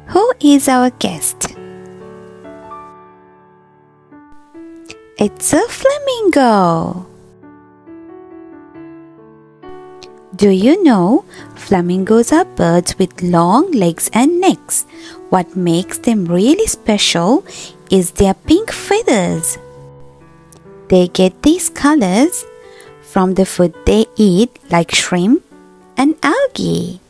Who is our guest? It's a flamingo. Do you know flamingos are birds with long legs and necks? What makes them really special is their pink feathers. They get these colors from the food they eat like shrimp and algae.